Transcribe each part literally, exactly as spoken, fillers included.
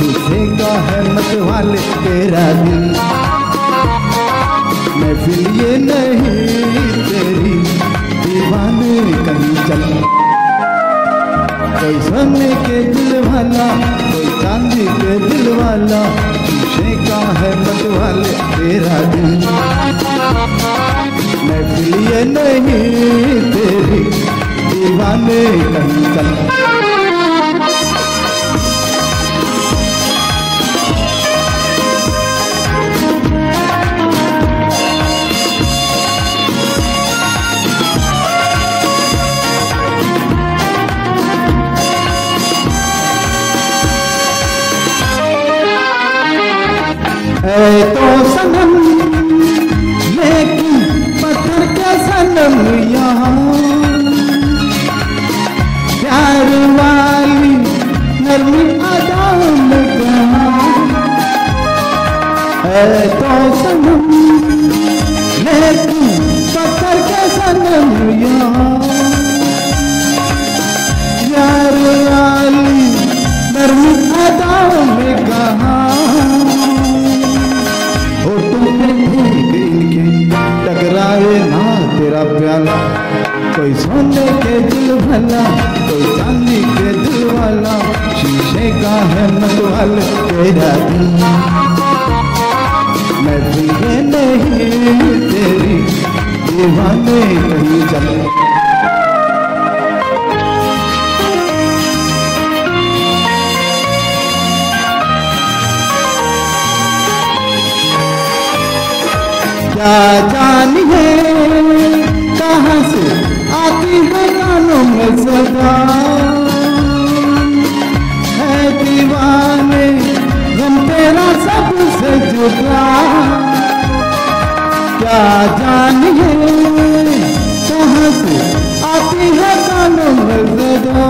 चूसेगा है मत वाले तेरा दिल। महफिल ये नहीं तेरी दीवाने कहीं चल। कोई सोने के दिल वाला कोई चांदी के दिल वाला, चूसेगा है मत वाले तेरा दिल। महफिल ये नहीं तेरी दीवाने कहीं चल। है तो सनम लेकिन पत्थर का सनम यहाँ, प्यार वाली नरमी अदा में कहाँ। है तो सनम लेकिन पत्थर का सनम यहाँ, प्यार वाली नरमी अदा में कहाँ। टकराए ना तेरा प्याला, कोई सोने के दिल वाला कोई चांदी के दिल वाला, शीशे का है मत वाले तेरा दिल। मैं भी ये नहीं तेरी दीवाने कहीं चले। क्या जानिए कहाँ से आती है गानों में सदा, है दीवाने गम तेरा सबसे जुदा। क्या जानिए कहाँ से आती है गानों में सदा,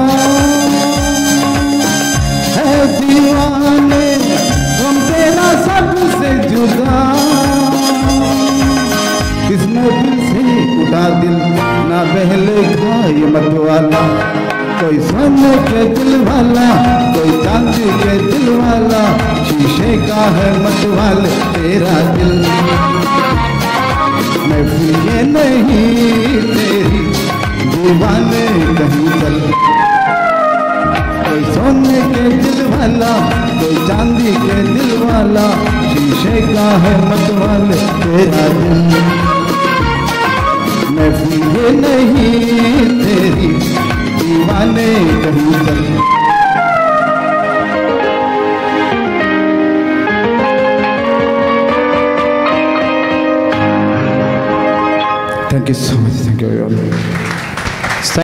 है दीवाने गम तेरा सबसे जुदा। किसने दिल से उड़ा दिल ना बहले खाए मत वाला, कोई सोने के दिल वाला कोई चांदी के दिल वाला, शीशे का है मत वाले तेरा दिल। मैं फिर ये नहीं तेरी दीवाने कहीं चल। कोई सोने के दिल वाला कोई चांदी के दिल वाला, शीशे का है मत वाले तेरा दिल। मैं फिर ये नहीं तेरी दीवाने कहीं चल। Thank you so much, thank you.